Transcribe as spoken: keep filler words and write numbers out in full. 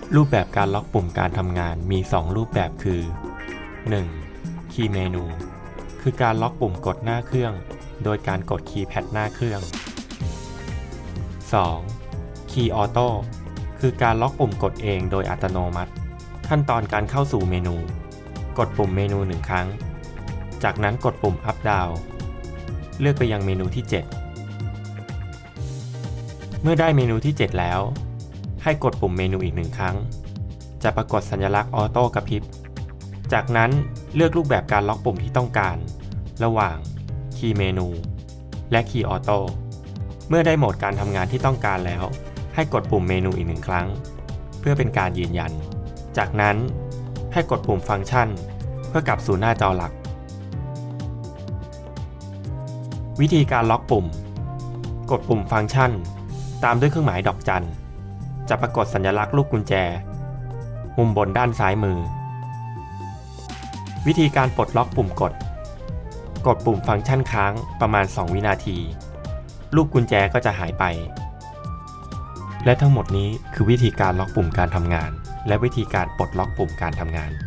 รูปแบบการล็อกปุ่มการทำงานมีสองรูปแบบคือ หนึ่ง. Key Menu คือการล็อกปุ่มกดหน้าเครื่องโดยการกดคีย์แพดหน้าเครื่อง สอง. Key Auto คือการล็อกปุ่มกดเองโดยอัตโนมัติขั้นตอนการเข้าสู่เมนูกดปุ่มเมนูหนึ่งครั้งจากนั้นกดปุ่ม Up Down เลือกไปยังเมนูที่เจ็ดเมื่อได้เมนูที่เจ็ดแล้วให้กดปุ่มเมนูอีกหนึ่งครั้งจะปรากฏสัญลักษณ์ออโต้กระพริบจากนั้นเลือกรูปแบบการล็อกปุ่มที่ต้องการระหว่าง Key Menu และ Key Auto เมื่อได้โหมดการทำงานที่ต้องการแล้วให้กดปุ่มเมนูอีกหนึ่งครั้งเพื่อเป็นการยืนยันจากนั้นให้กดปุ่มฟังก์ชันเพื่อกลับสู่หน้าจอหลักวิธีการล็อกปุ่มกดปุ่มฟังก์ชันตามด้วยเครื่องหมายดอกจันจะปรากฏสัญลักษณ์ลูกกุญแจมุมบนด้านซ้ายมือวิธีการปลดล็อกปุ่มกดกดปุ่มฟังก์ชันค้างประมาณสองวินาทีลูกกุญแจก็จะหายไปและทั้งหมดนี้คือวิธีการล็อกปุ่มการทำงานและวิธีการปลดล็อกปุ่มการทำงาน